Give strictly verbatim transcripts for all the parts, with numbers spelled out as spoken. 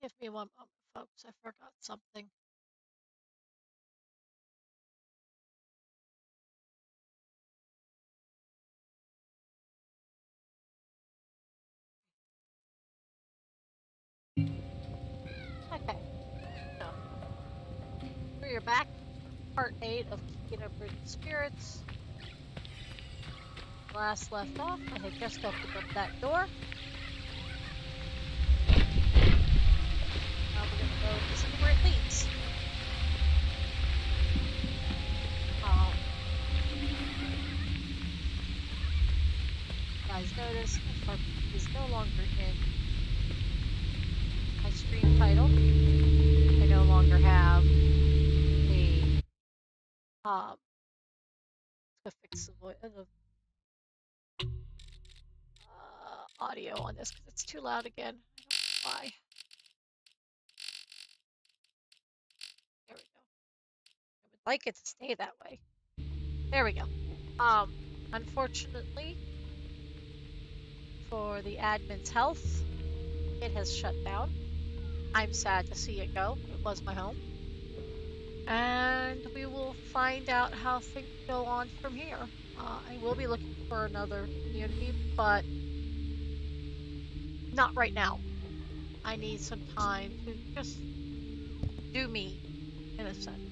Give me one moment, folks. I forgot something. Okay, so we are back. Part eight of Keeping Up with Spirits. Last left off, I had just opened up that door. Now we're gonna go to see where it leads. Um, you guys notice our is no longer in my stream title. I no longer have a um to fix the voice the uh, audio on this because it's too loud again. I don't know why. There we go. I would like it to stay that way. There we go. Um, unfortunately, for the admin's health, it has shut down. I'm sad to see it go. It was my home. And we will find out how things go on from here. Uh, I will be looking for another community, but not right now. I need some time to just do me, in a sense.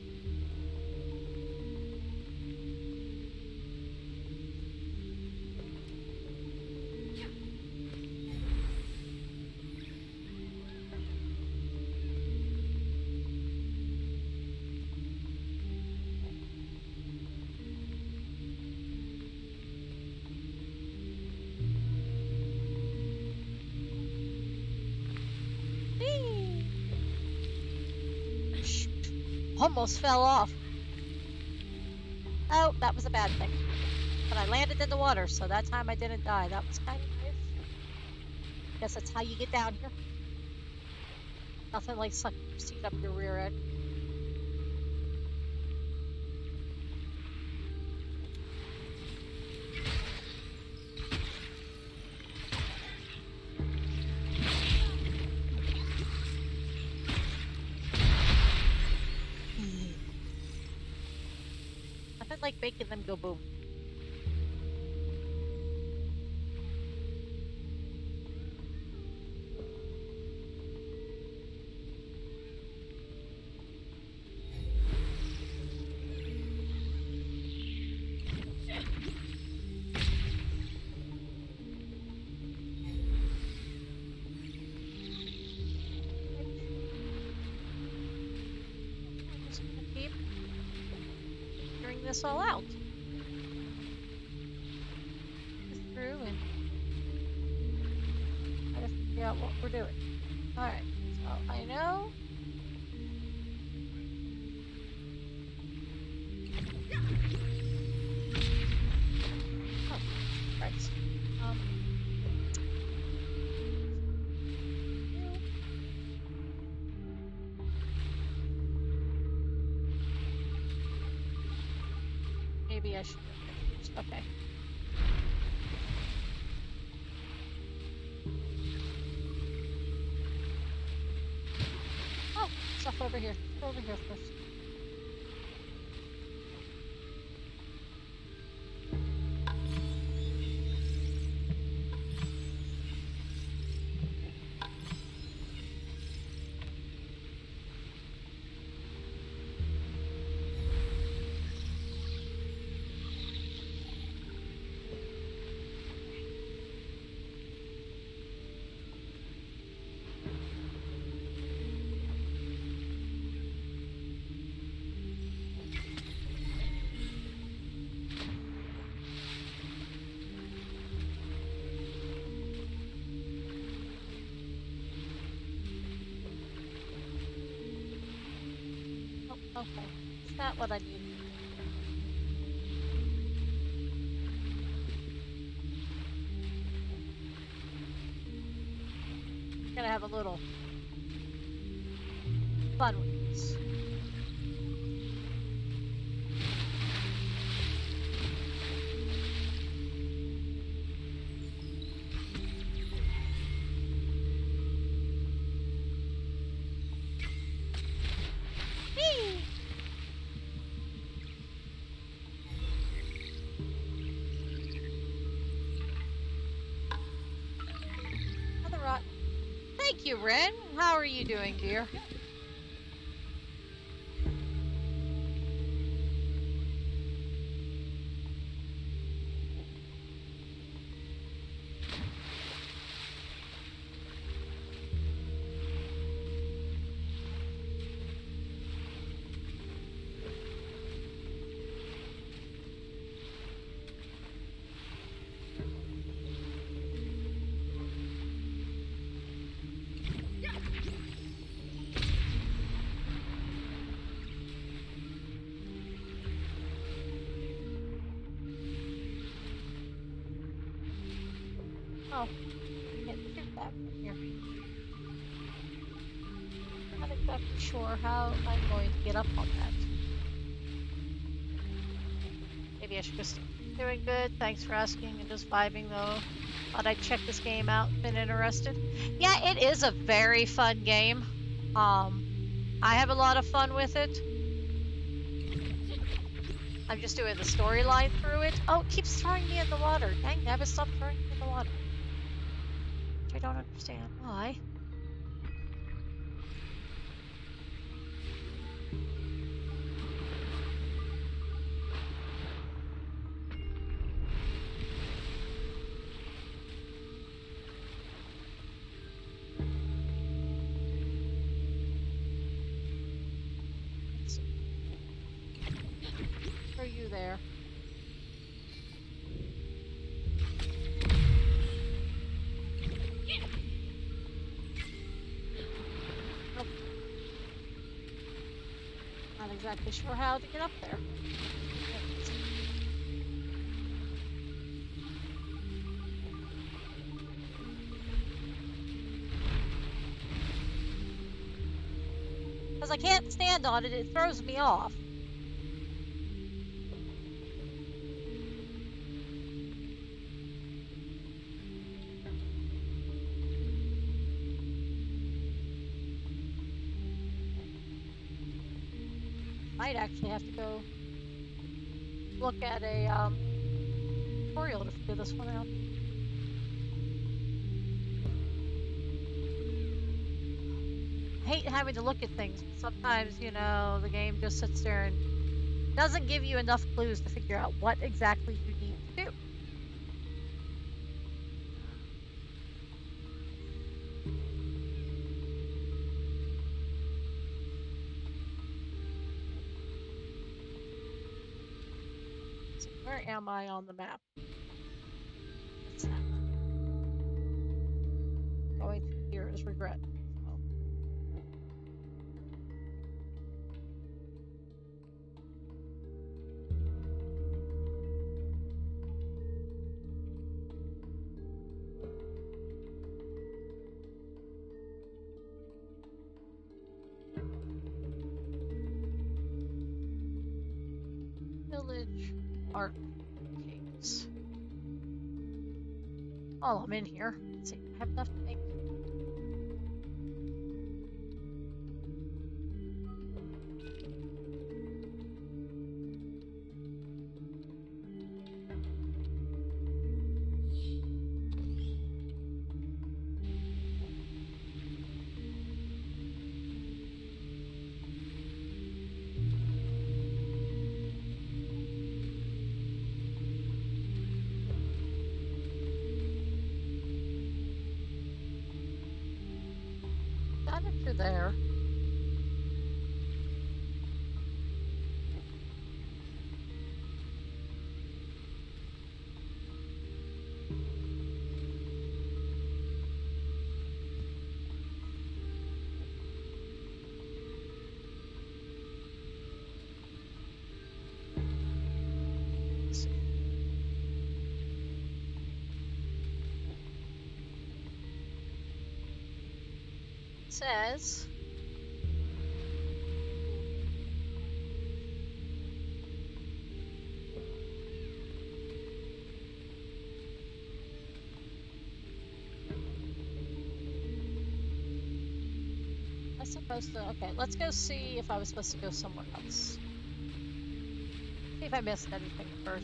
Almost fell off. Oh, that was a bad thing. But I landed in the water, so that time I didn't die. That was kind of nice. Guess that's how you get down here. Nothing like sucking your seat up your rear end. Nothing like making them go boom. This all out. This through and try to figure out what we're doing. Alright, so I know. Oh, right. Um. Maybe I should have confused. Okay. Oh, stuff over here. Over here first. Okay, is that what I need? I'm gonna have a little fun with this. you, Ren. How are you doing, dear? Oh, can't shoot that from here. Not exactly sure how I'm going to get up on that. Maybe I should just doing good. Thanks for asking and just vibing though. Thought I'd check this game out. Been interested. Yeah, it is a very fun game. Um, I have a lot of fun with it. I'm just doing the storyline through it. Oh, it keeps throwing me in the water. Dang, never stop throwing me in the water. Which I don't understand why. Are you there? Nope. Not exactly sure how to get up there. Because I can't stand on it, it throws me off. Might actually have to go look at a um, tutorial to figure this one out. I hate having to look at things. Sometimes, you know, the game just sits there and doesn't give you enough clues to figure out what exactly you need to do. So where am I on the map? What's that? Going through here is regret. Village Art Caves. Oh, I'm in here. Let's see. I have enough to make. Got it through there. Says I'm supposed to. Okay, let's go see if I was supposed to go somewhere else. See if I missed anything first.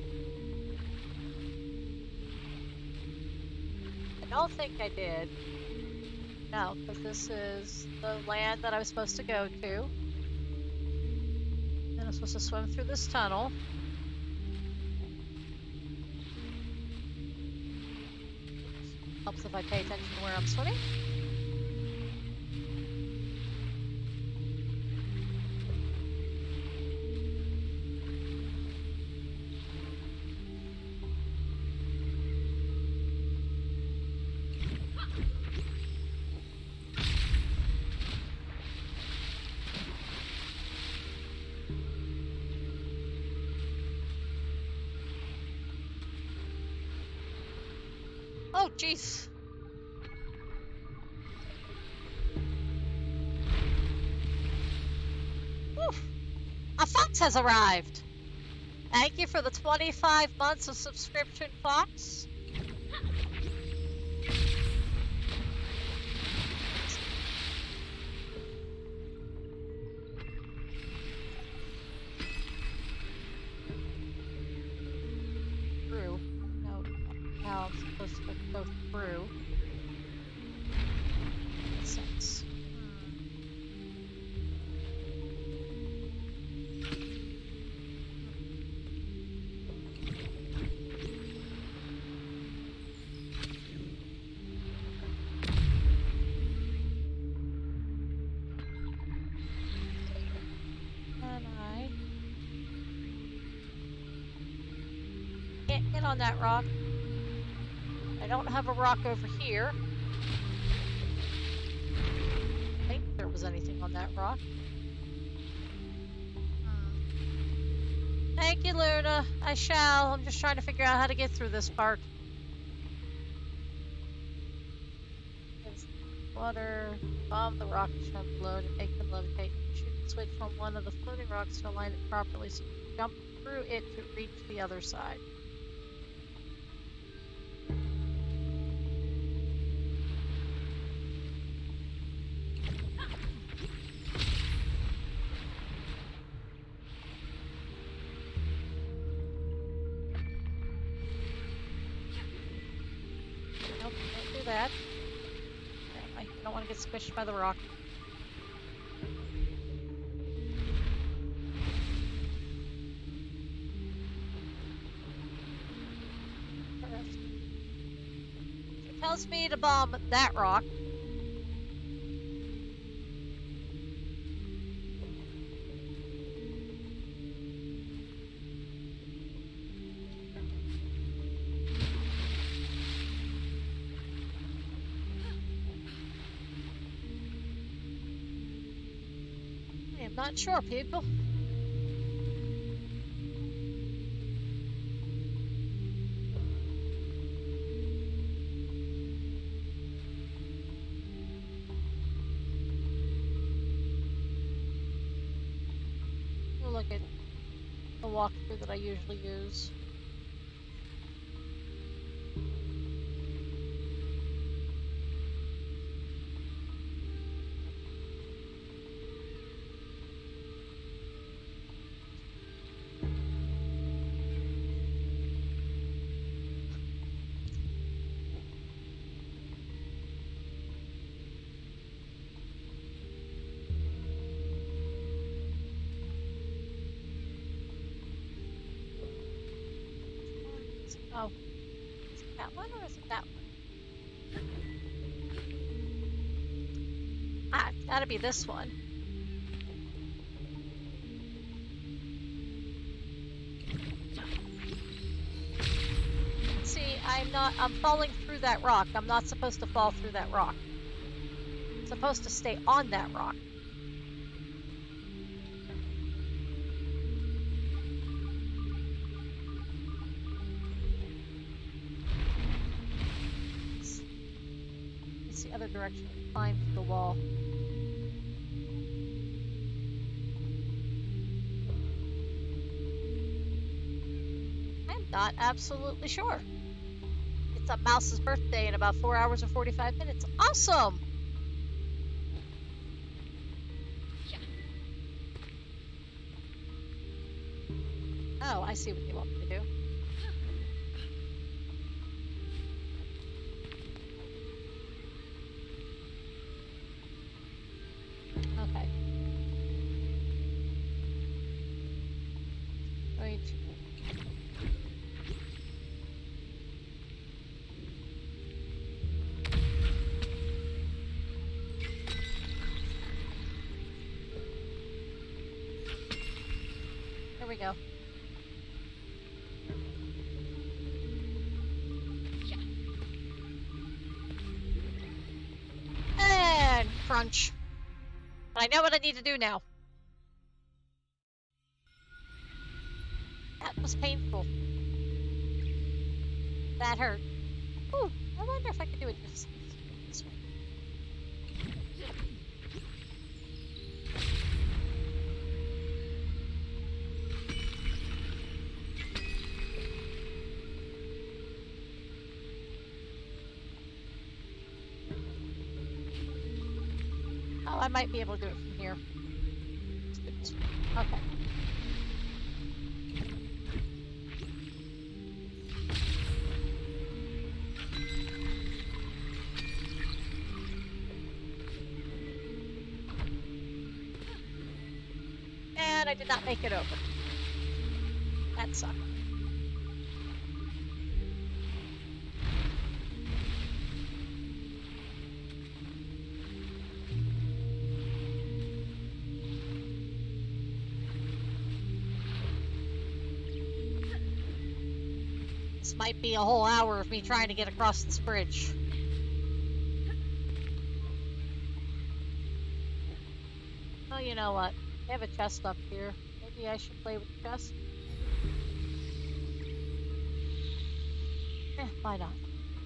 I don't think I did. No, but this is the land that I was supposed to go to. And I'm supposed to swim through this tunnel. Helps if I pay attention to where I'm swimming. Oh, jeez. A fox has arrived. Thank you for the twenty-five months of subscription, Fox. Through. No, how I'm supposed to go through. Makes sense. On that rock. I don't have a rock over here. I think there was anything on that rock. Hmm. Thank you, Luna. I shall. I'm just trying to figure out how to get through this part. Water, bomb the rock jump below to make them levitate. Shoot the switch from one of the floating rocks to align it properly so you can jump through it to reach the other side. That. I don't want to get squished by the rock. It tells me to bomb that rock. Not sure, people. We'll look at the walkthrough that I usually use. Oh, is it that one or is it that one? Ah, it's gotta be this one. See, I'm not, I'm falling through that rock. I'm not supposed to fall through that rock. I'm supposed to stay on that rock. Other direction, climb the wall. I'm not absolutely sure. It's a mouse's birthday in about four hours and forty-five minutes. Awesome! Oh, I see what you want me to do. Here we go. And crunch. But I know what I need to do now. That was painful. That hurt. Ooh, I wonder if I could do it just this way. Oh, I might be able to do it from here. Okay. And I did not make it over. That sucked. This might be a whole hour of me trying to get across this bridge. Oh, you know what? I have a chest up here. Maybe I should play with the chest? Eh, why not?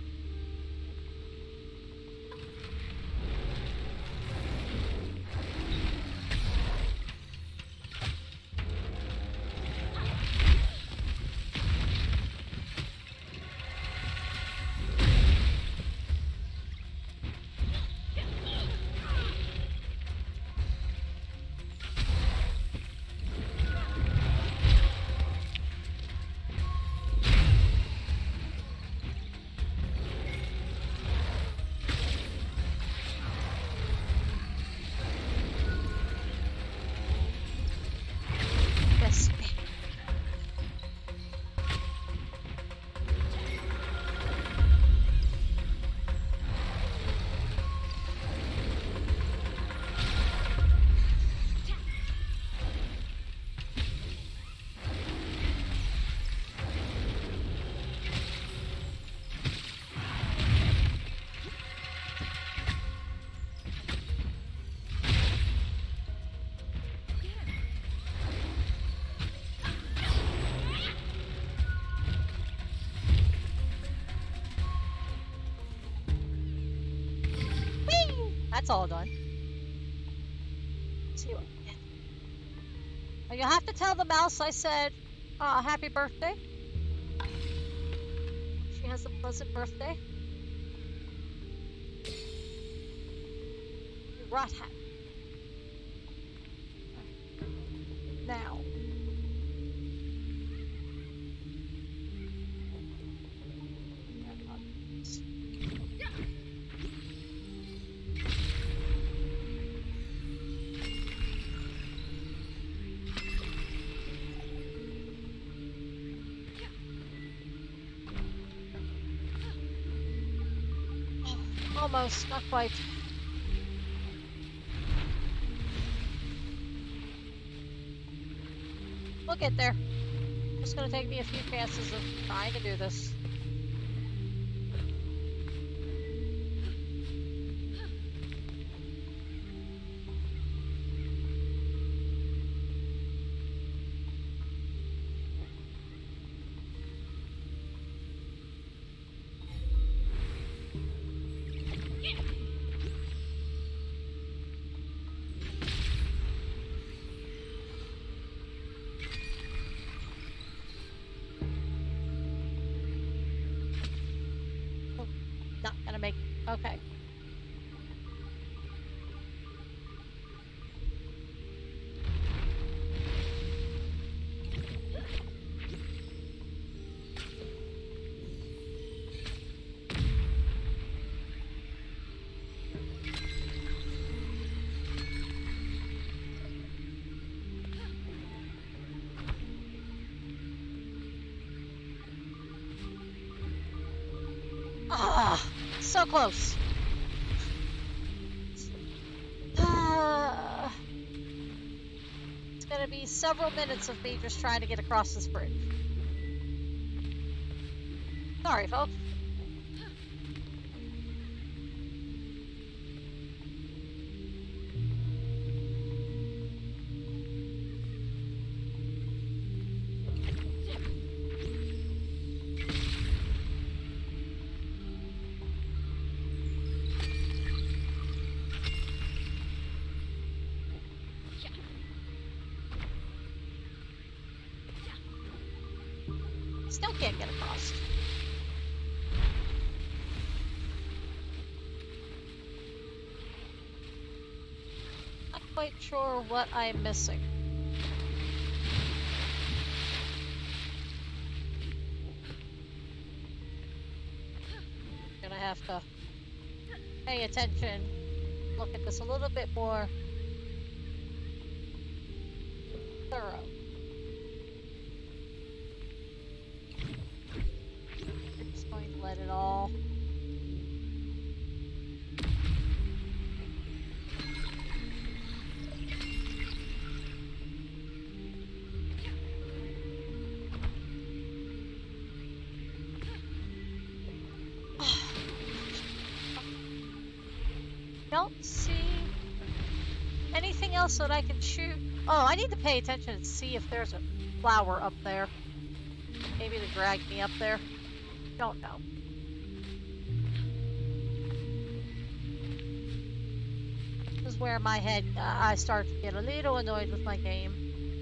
That's all done. Let's see what we get. Now you'll have to tell the mouse I said, uh, happy birthday. She has a pleasant birthday. Rot hat. Now. Almost, not quite. We'll get there. Just gonna take me a few chances of trying to do this. Okay. Ah, so close. gonna be several minutes of me just trying to get across this bridge. Sorry, folks. Still can't get across. Not quite sure what I'm missing. Gonna have to pay attention, look at this a little bit more thorough. Just going to let it all. Don't see anything else that I can shoot. Oh, I need to pay attention and see if there's a flower up there. Maybe to drag me up there. Don't know. This is where my head, uh, I start to get a little annoyed with my game.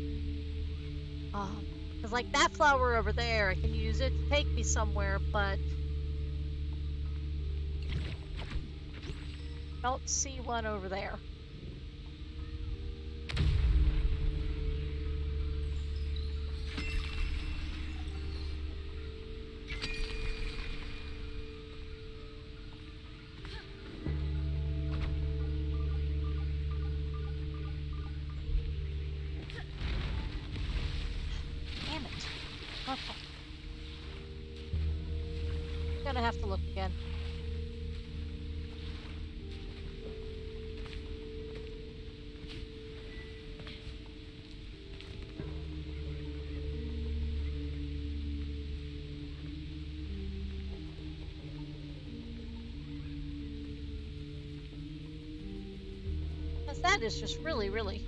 Um, Because like that flower over there, I can use it to take me somewhere, but don't see one over there. Damn it. Okay. I'm gonna have to look again. That is just really, really.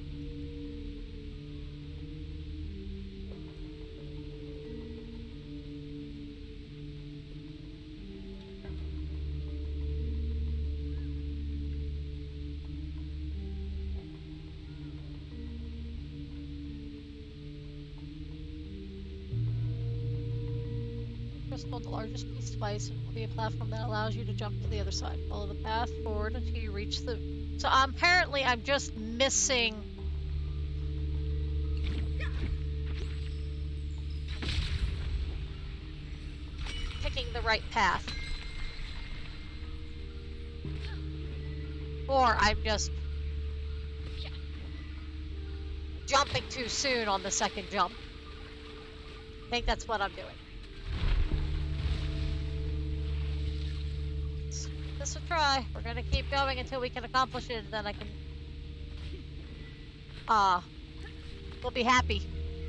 Crystal, the largest piece twice, and will be a platform that allows you to jump to the other side. Follow the path forward until you reach the. So um, apparently I'm just missing picking the right path. Or I'm just jumping too soon on the second jump. I think that's what I'm doing. This a try. We're gonna keep going until we can accomplish it, and then I can. Ah, uh, we'll be happy.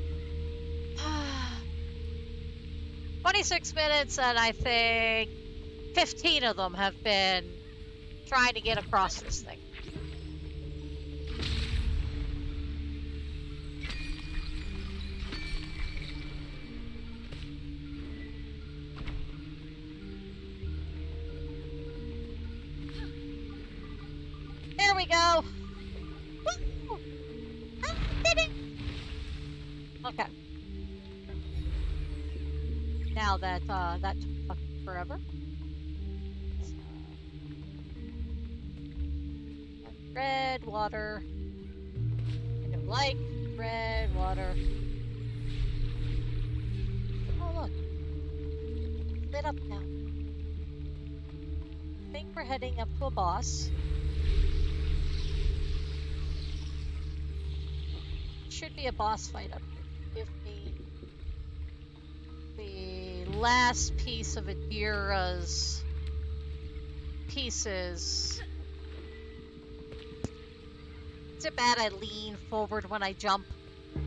twenty-six minutes, and I think fifteen of them have been trying to get across this thing. There we go. Woo! I did it. Okay. Now that uh, that took fucking forever. Red water. I don't like red water. Oh look, lit up now. I think we're heading up to a boss. Should be a boss fight up here. Give me the last piece of Adira's pieces. Is it bad I lean forward when I jump?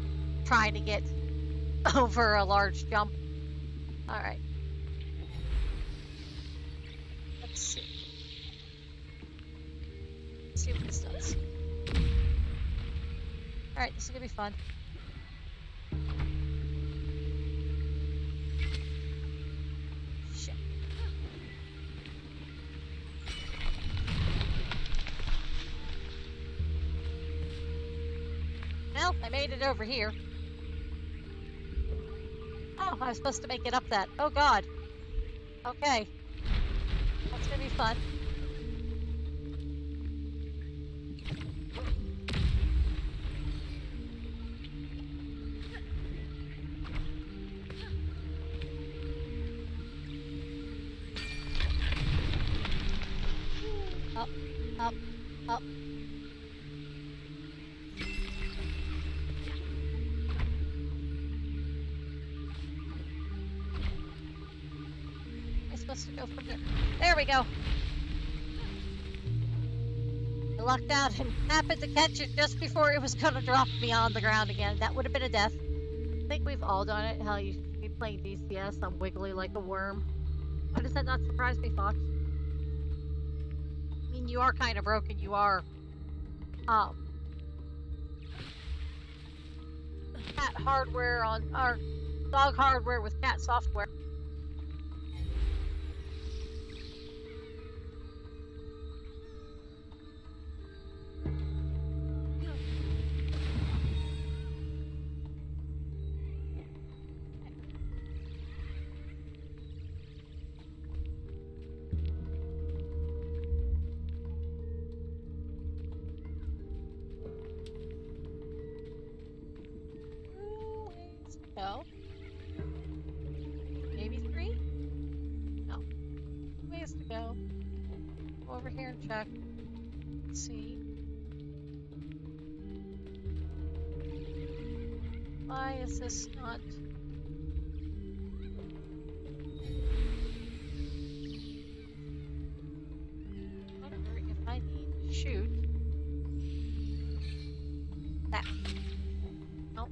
trying to get over a large jump. Alright. Let's see. Let's see what this does. Alright, this is gonna be fun. Shit. Well, I made it over here. Oh, I was supposed to make it up that. Oh god. Okay. That's gonna be fun. Up, up, up. Supposed to go from here. There we go. I lucked out and happened to catch it just before it was gonna drop me on the ground again. That would have been a death. I think we've all done it. Hell, you should be playing D C S. I'm wiggly like a worm. Why does that not surprise me, Fox? I mean, you are kind of broken. You are, um, cat hardware on, or dog hardware with cat software. No. Maybe three? No. Ways to go. Go over here and check. Let's see. Why is this not... I wonder if I need to shoot that. Nope.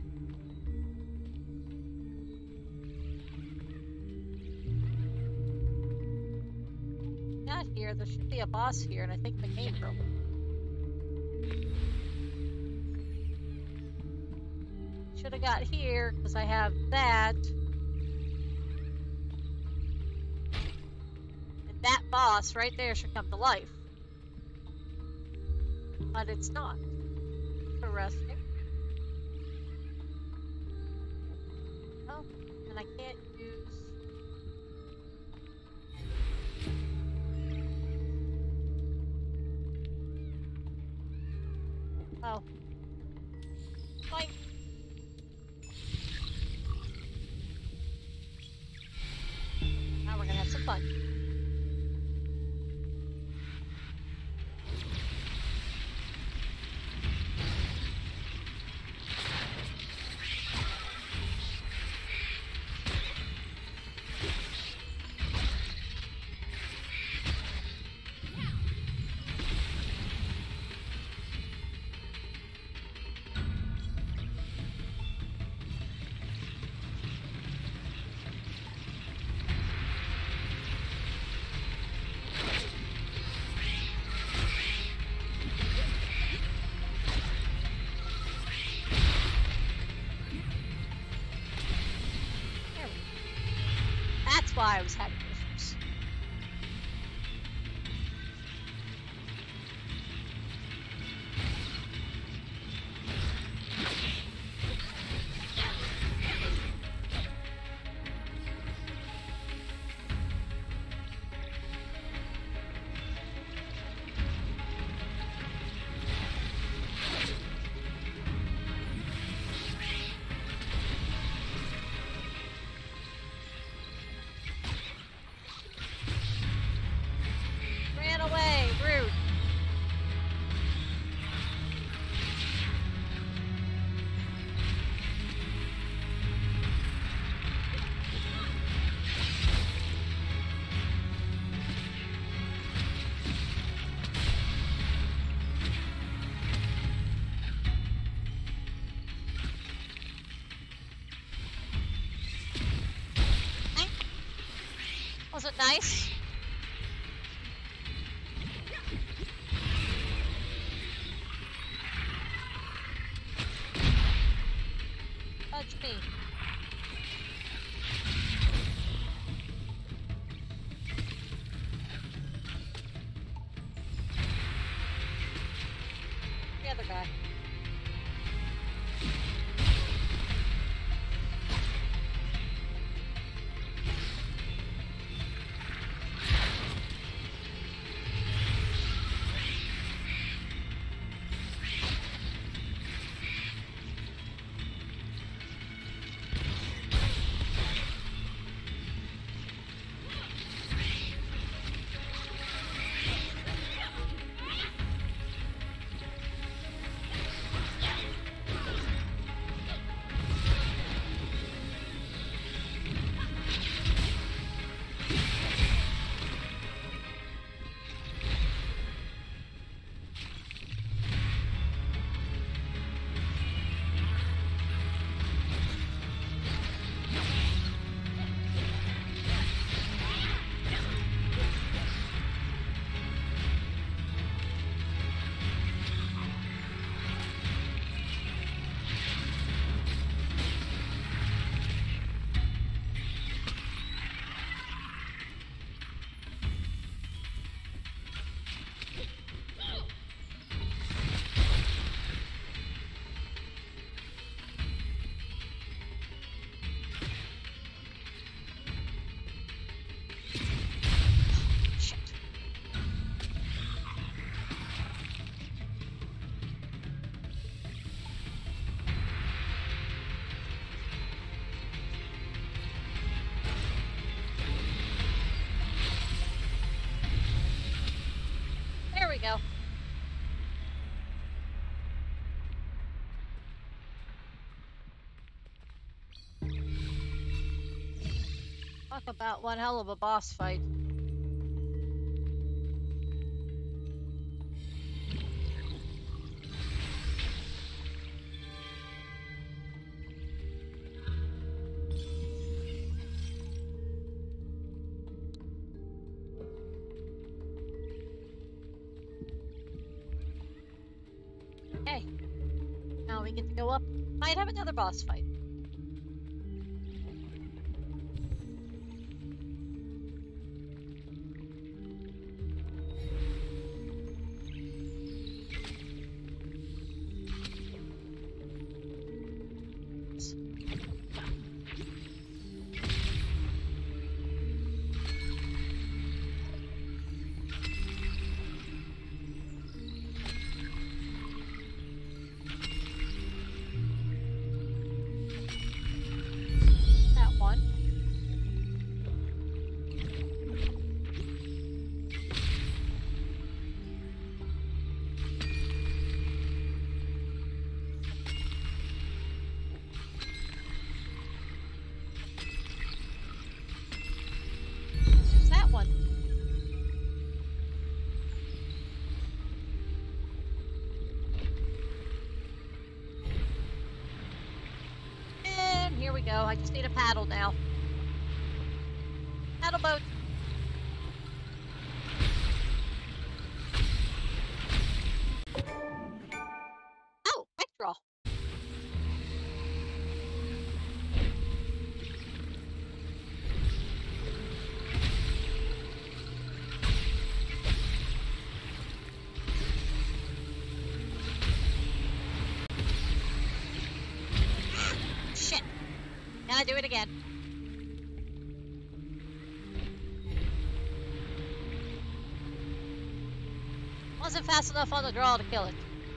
Not here. There should be a boss here, and I think the game broke. Should have got here because I have that. And that boss right there should come to life. But it's not. Interesting. Oh, and I can't use... Oh. Fine. Now we're gonna have some fun. That's why I was having issues. wasn't nice. Touch me. The other guy. There we go. Talk about one hell of a boss fight. Okay. Now we get to go up. Might have another boss fight. That one. There's that one. And here we go. I just need a paddle now. Paddle boat. Oh, quick draw. Shit. Gotta do it again. Wasn't fast enough on the draw to kill it.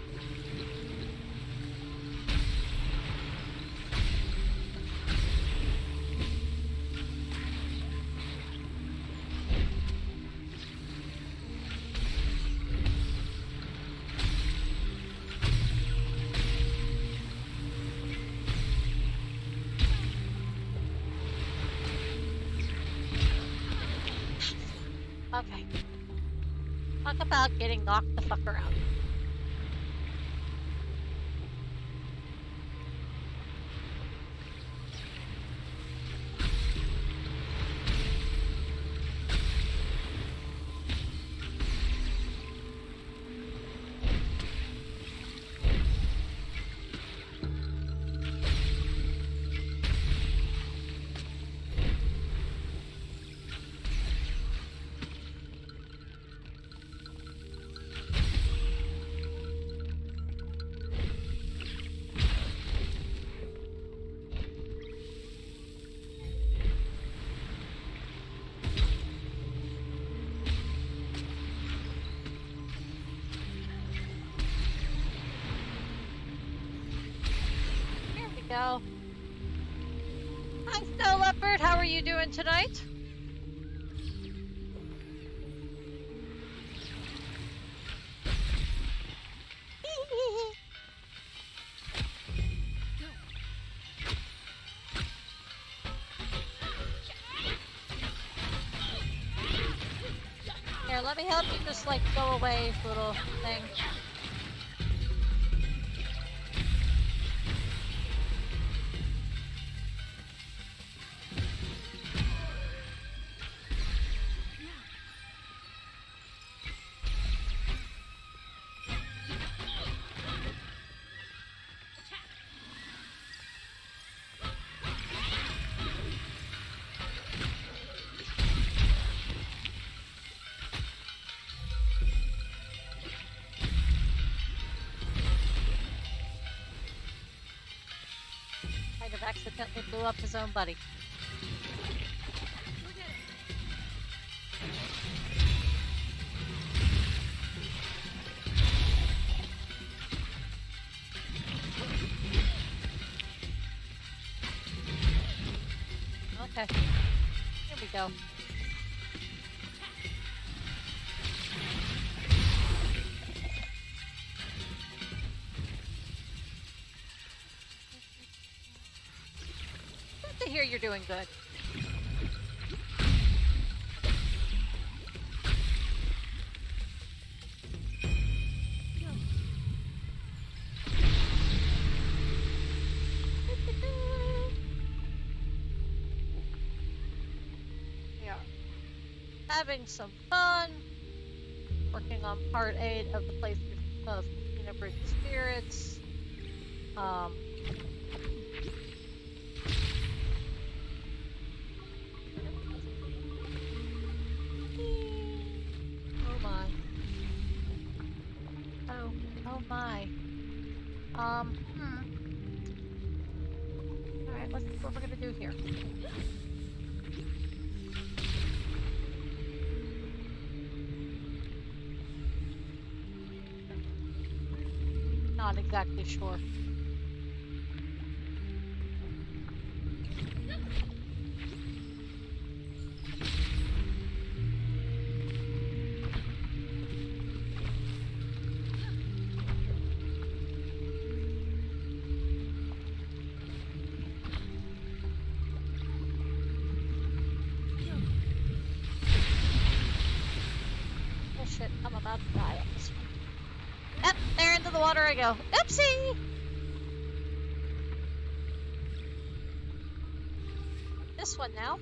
Okay. Talk about getting knocked the fucker out. go. Hi, Snow Leopard. How are you doing tonight? Here, let me help you just like go away, little thing. Accidentally blew up his own buddy. Okay, here we go. Good to hear you're doing good. We are having some fun, working on part eight of the playthrough of Xenoblade Spirits. Um, oh my. Oh, oh my. Um, hmm. Alright, let's see what we're gonna do here. Not exactly sure. Oh shit, I'm about to die on this one. Yep, there into the water I go. Oopsie! This one now.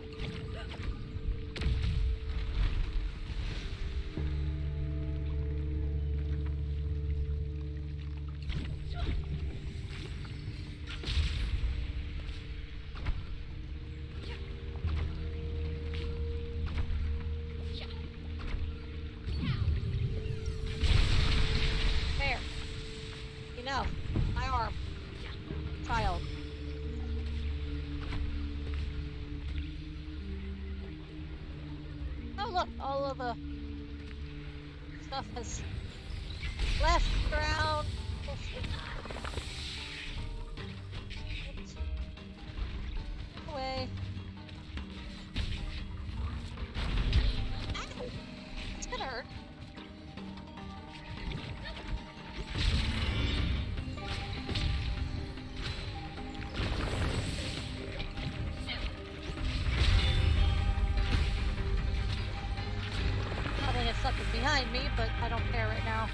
There. You know, my arm. Child. Oh look, all of the stuff has left the ground. Oh, shit. Oops. Away. Ow! It's gonna hurt. Probably have something behind me, but I don't care right now.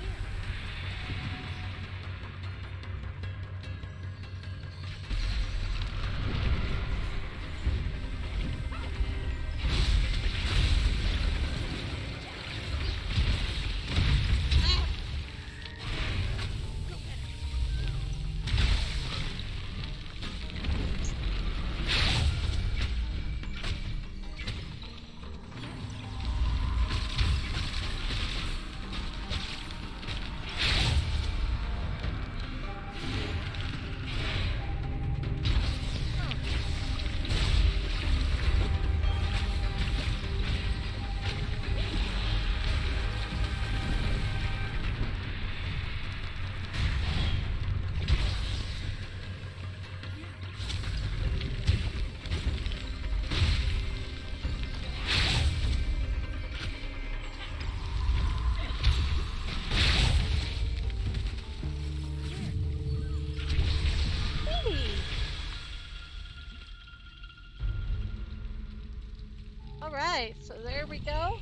Okay, so there we go.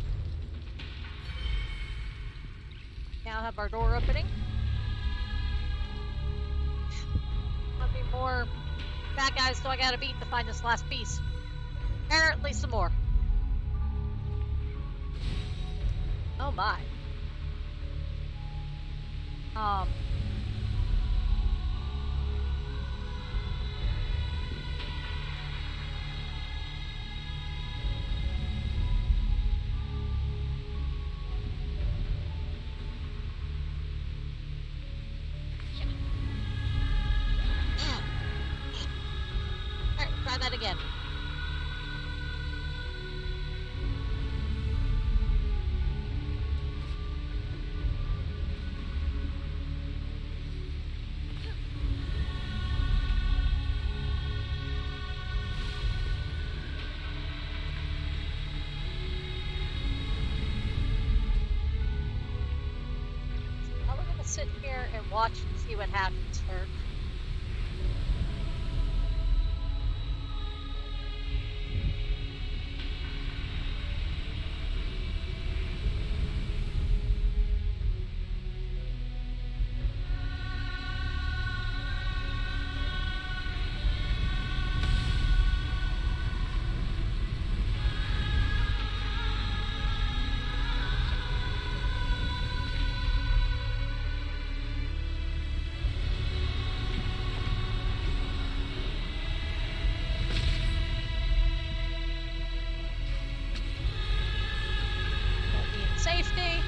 Now have our door opening. How many more bad guys do I gotta beat to find this last piece? Apparently some more. Oh my. Um. Alright, try that again. Now we're gonna sit here and watch and see what happens here. We'll be in safety.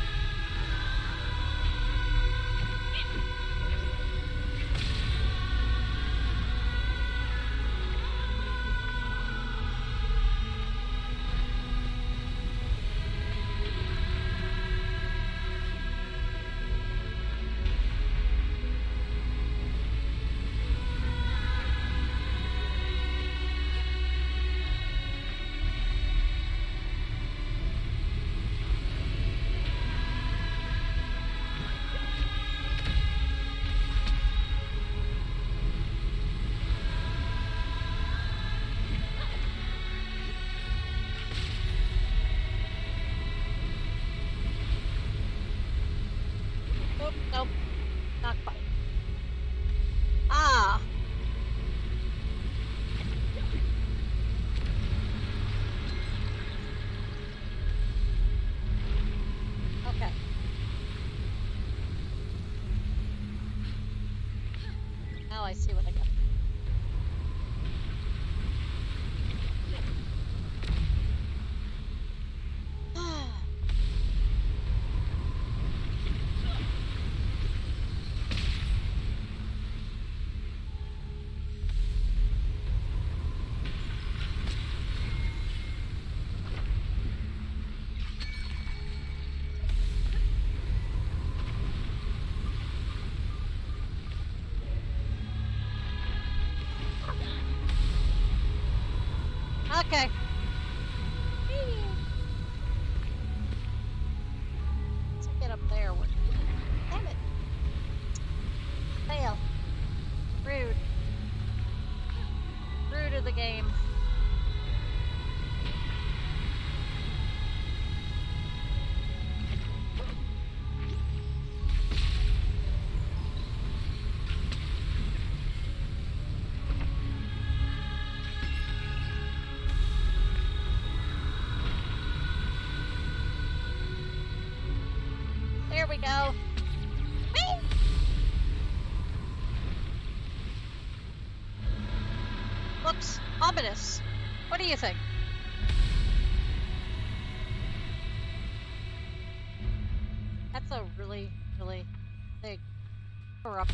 Oop, nope, not quite. Ah! Okay. Now I see what I got. Okay. Let's get up there. Where... Damn it. Fail. Rude. Rude of the game. There we go. Whee! Looks ominous. What do you think? That's a really, really big corrupt.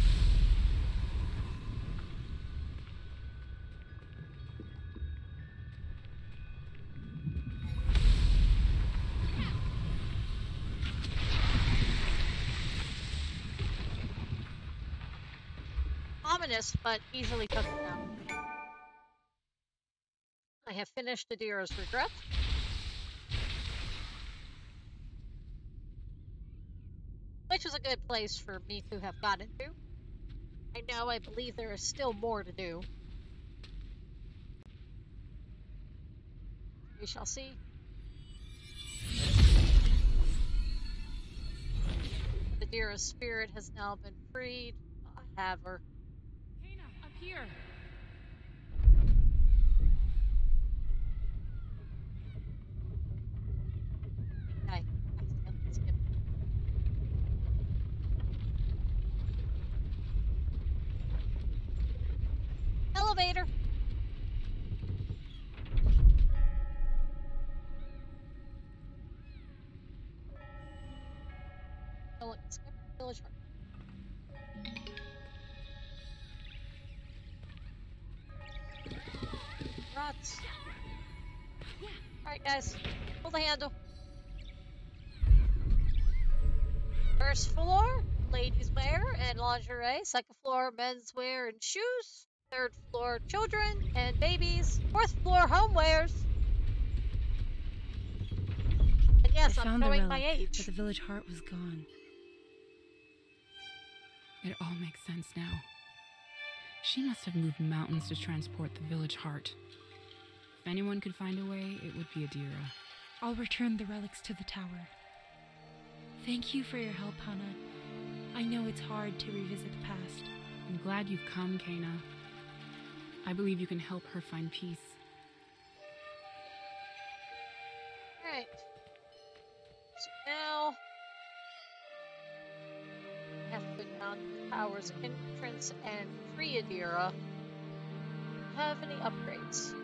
Ominous, but easily taken down. I have finished Adira's Regret. Which is a good place for me to have gotten to. I know I believe there is still more to do. We shall see. The dearest spirit has now been freed. I have her. Kena, up here. I accidentally skipped. Elevator. Oh, look, skip village heart. Rots. Alright, guys. Pull the handle. First floor, ladies' wear and lingerie. Second floor, men's wear and shoes. Third floor, children and babies. Fourth floor, homewares. And yes, I I'm found the showing my relic, age. but the village heart was gone. It all makes sense now. She must have moved mountains to transport the village heart. If anyone could find a way, it would be Adira. I'll return the relics to the tower. Thank you for your help, Hana. I know it's hard to revisit the past. I'm glad you've come, Kena. I believe you can help her find peace. Alright. So now I have to go down to the tower's entrance and free Adira. Have any upgrades?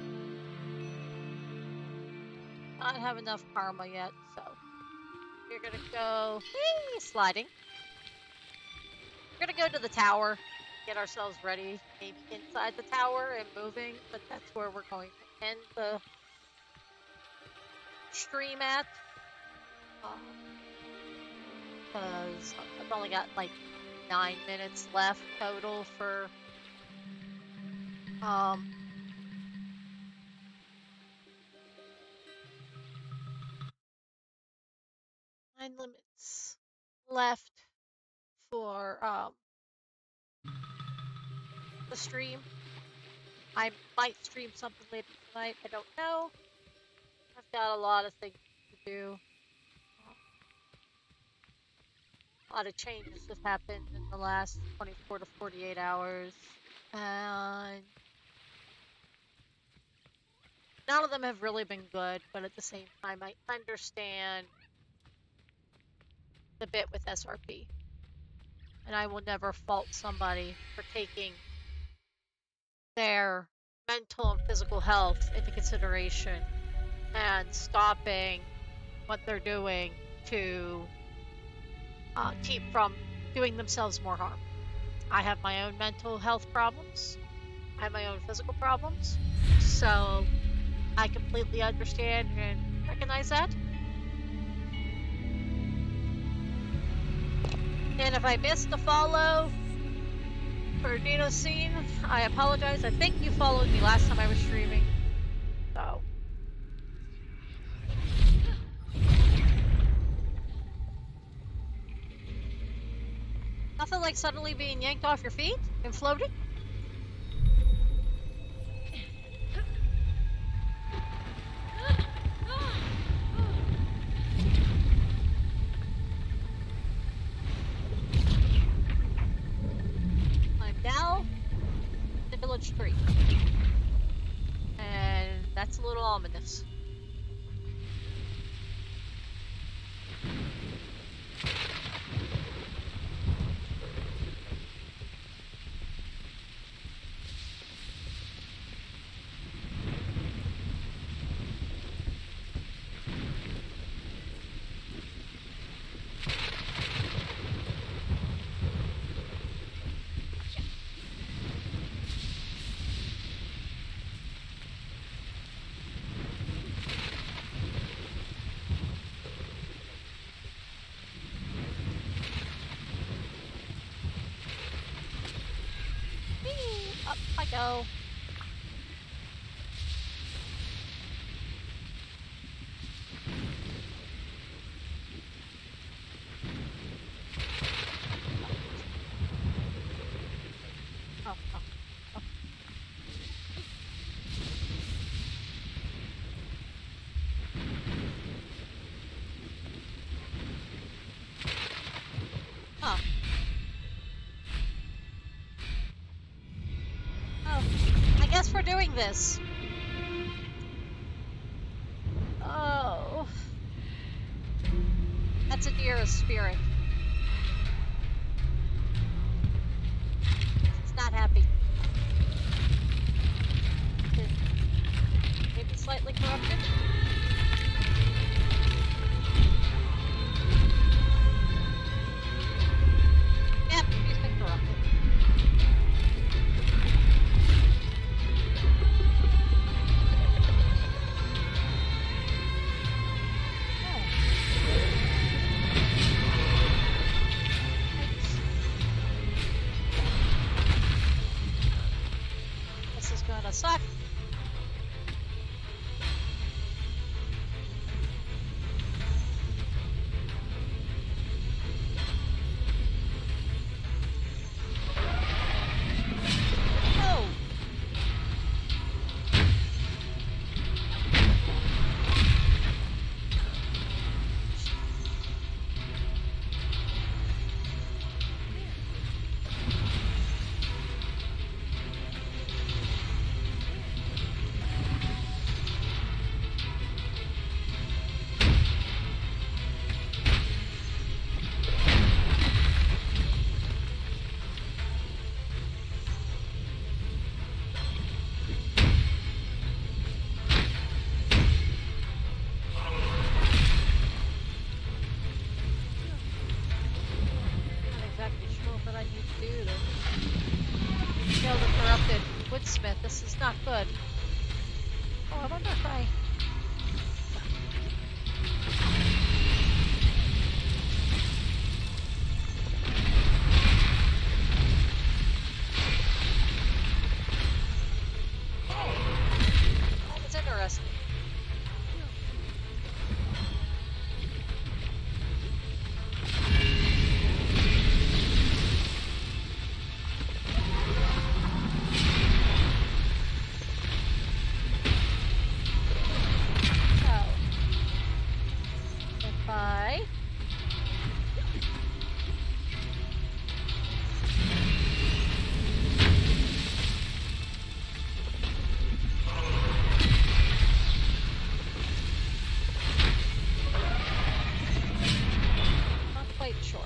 Not have enough karma yet, so we're gonna go whee, sliding. We're gonna go to the tower, get ourselves ready, maybe inside the tower and moving, but that's where we're going to end the stream at. Because um, I've only got like nine minutes left total for um nine limits left for um the stream. I might stream something later tonight. I don't know. I've got a lot of things to do. A lot of changes have happened in the last twenty-four to forty-eight hours, and none of them have really been good, but at the same time I understand the bit with S R P, and I will never fault somebody for taking their mental and physical health into consideration and stopping what they're doing to uh, keep from doing themselves more harm. I have my own mental health problems. I have my own physical problems. So I completely understand and recognize that. And if I missed the follow for Dino Scene, I apologize. I think you followed me last time I was streaming. So. Nothing like suddenly being yanked off your feet and floating? I'm now the village tree. And that's a little ominous. Up I go. Oh, oh, oh. this. Oh. That's Adira's spirit. It's not happy. Maybe slightly corrupted. Yep, he's been corrupted. This is gonna suck. Oh. Not exactly sure what I need to do to kill the corrupted woodsmith. This is not good. Oh, I wonder if I... Oh, that was interesting. So, if I... Not quite sure.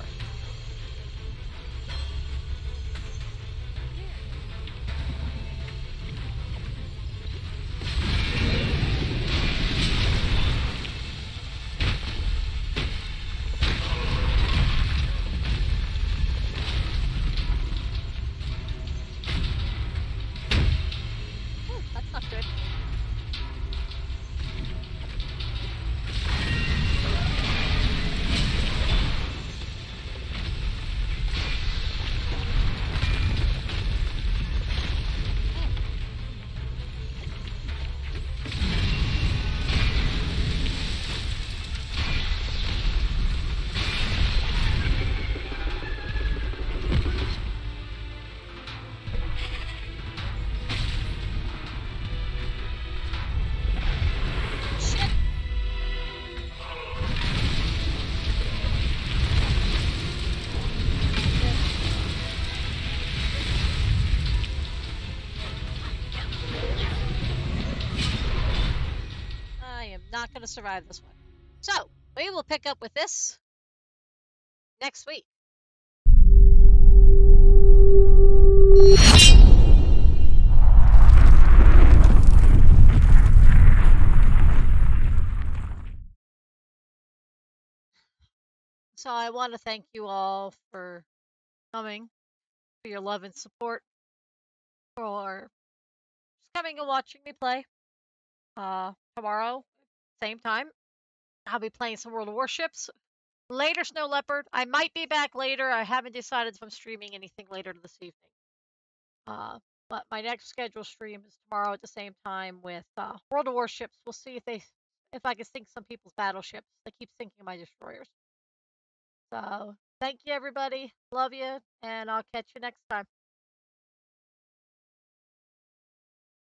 Oh, that's not good. Shit! I am not going to survive this one. So, we will pick up with this next week. So I want to thank you all for coming, for your love and support, for just coming and watching me play. Uh, tomorrow, same time, I'll be playing some World of Warships. Later, Snow Leopard. I might be back later. I haven't decided if I'm streaming anything later this evening. Uh, but my next scheduled stream is tomorrow at the same time with uh, World of Warships. We'll see if they, if I can sink some people's battleships. They keep sinking my destroyers. So thank you, everybody. Love you, and I'll catch you next time.